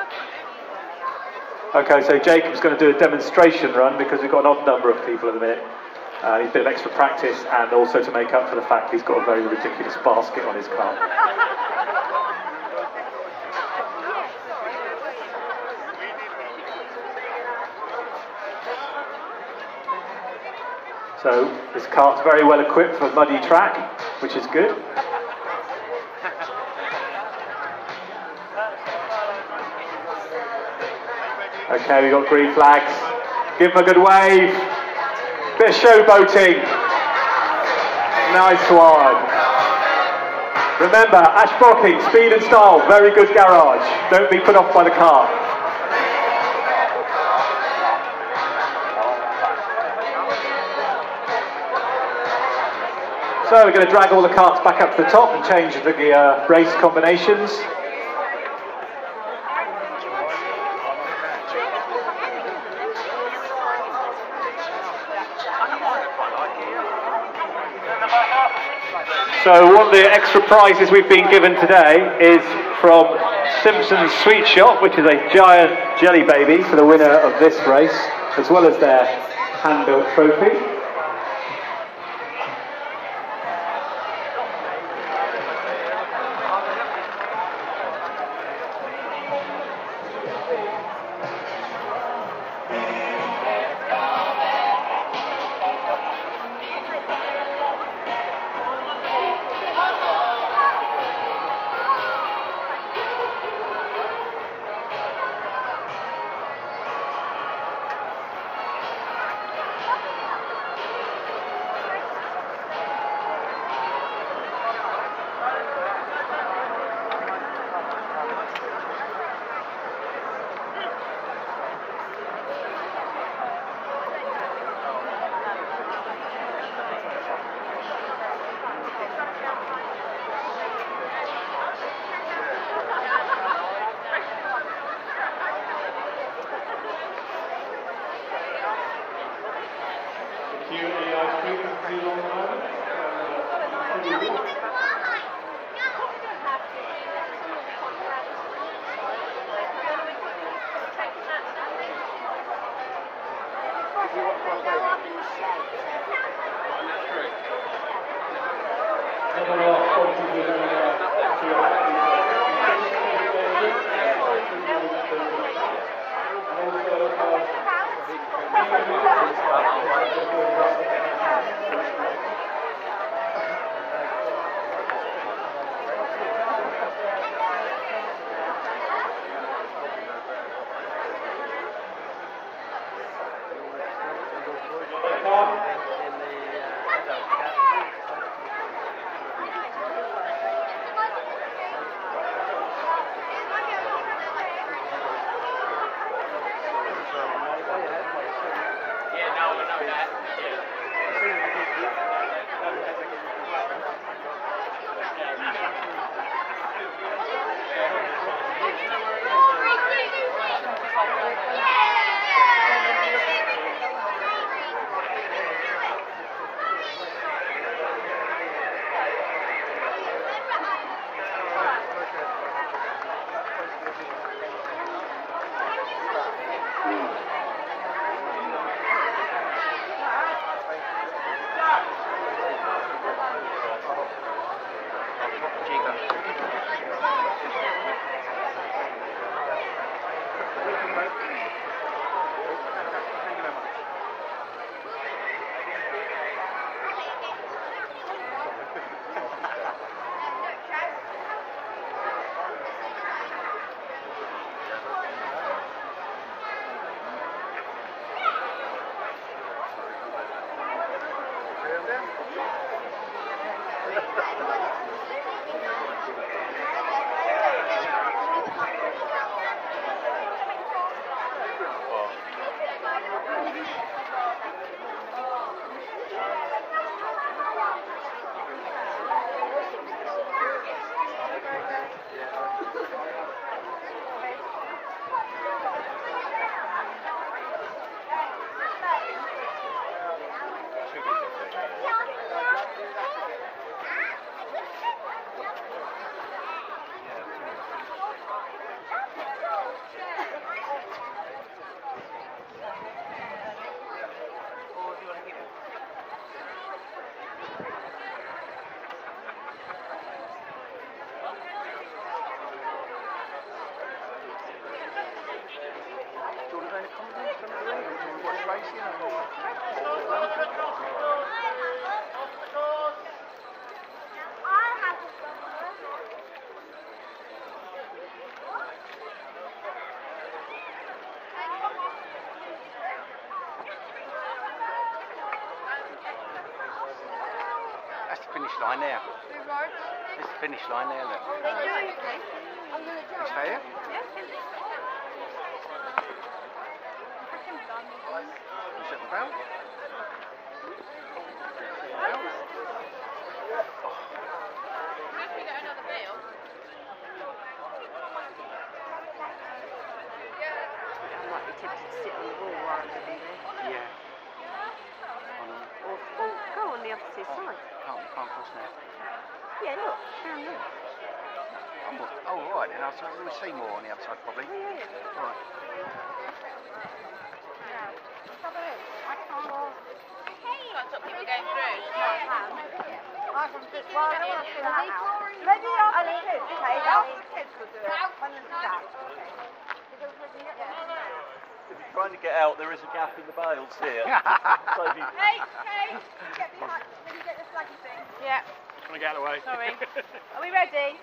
Okay, so Jacob's going to do a demonstration run because we've got an odd number of people at the minute. He's a bit of extra practice and also to make up for the fact he's got a very ridiculous basket on his car. So this kart's very well equipped for a muddy track, which is good. Okay, we've got green flags. Give him a good wave. Bit of showboating. Nice one. Remember, Ashbrocking, speed and style, very good garage. Don't be put off by the car. So we're going to drag all the karts back up to the top and change the race combinations. So one of the extra prizes we've been given today is from Simpson's Sweet Shop, which is a giant jelly baby for the winner of this race, as well as their hand-built trophy. line there. Two roads. This is the finish line there, look. They do, okay. I'm going to jump. Is that it? Yeah. Is it the bell? We get another bell. I might be tempted to sit on the wall while I'm in there. Yeah. Or go on the opposite side. Can't cross now. Yeah, look, down there. Oh, right, then we'll see more on the other side, probably. Oh, yeah. Right. Can't stop people going through. Maybe ask the kids, okay? Ask the kids will do it. When there's a gap. If you're trying to get out, there is a gap in the bales here. So if you... Hey, get behind. Let me get this flaggy thing. Yeah. Trying to get out of the way. Sorry. Are we ready?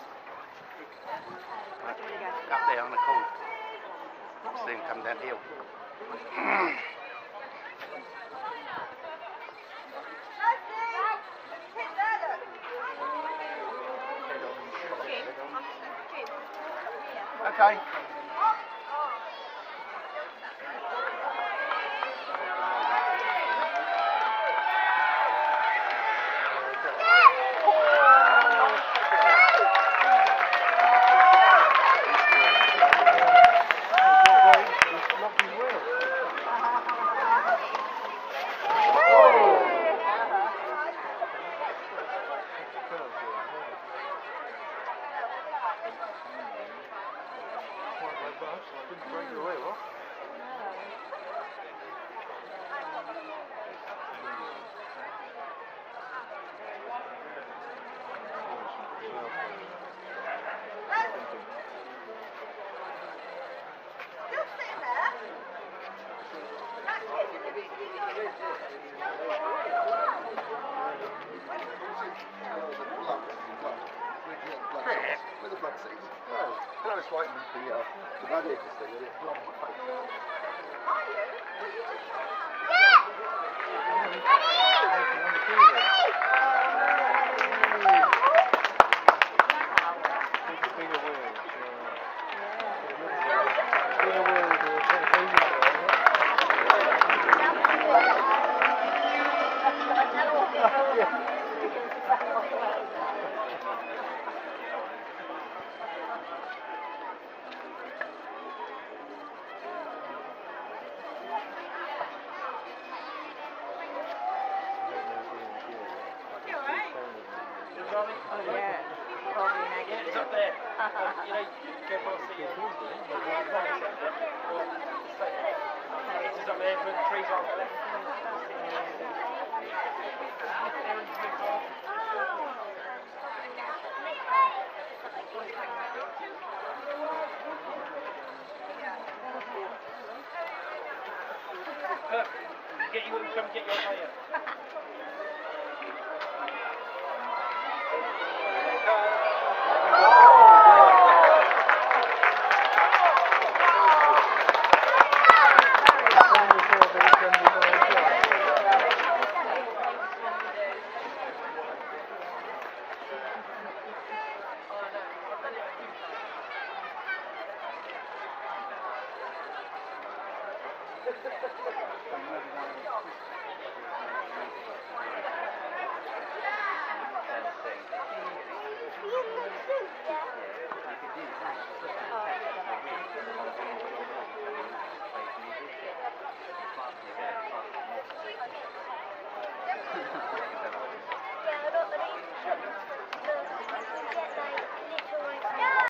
Up there on the corner. See him come down the hill. Okay. With the front seats. Oh, well, I was frightened with the radiator thing, and it blocked my face. It's up there. You know, careful to see it. It's up there, the trees are on the left. Get you, come get your player.